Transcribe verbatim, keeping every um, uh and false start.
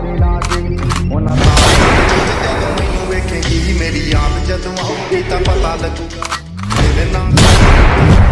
ਸਾਰੇ ਲਾਜ਼ਮੀ ਉਹਨਾਂ ਦਾ ਜਦੋਂ ਮੈਨੂੰ ਵੇਖੇਂਗੀ ਮੇਰੀ ਯਾਦ ਜਦੋਂ ਆਊਗੀ ਤਾਂ ਪਤਾ ਲੱਗੂਗਾ ਤੇਰੇ ਨਾਲ